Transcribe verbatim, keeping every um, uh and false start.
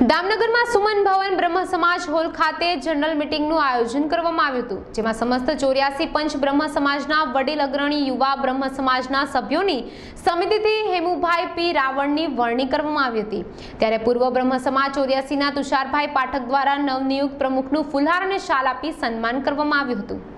દામનગરમાં સુમન ભવન બ્રહ્મ સમાજ હોલ ખાતે જનરલ મીટિંગનું આયોજન કરવામાં આવ્યું હતું, જેમાં સમસ્ત ચોર્યાસી પંચ બ્રહ્મ સમાજના વડીલ અગ્રણી યુવા બ્રહ્મ સમાજના સભ્યોની સમિતિથી હેમુભાઈ પી રાવણની વરણી કરવામાં આવી હતી। ત્યારે પૂર્વ બ્રહ્મ સમાજ ચોર્યાસીના તુષારભાઈ પાઠક દ્વારા નવનિયુક્ત પ્રમુખનું ફુલહાર અને શાલ આપી સન્માન કરવામાં આવ્યું હતું।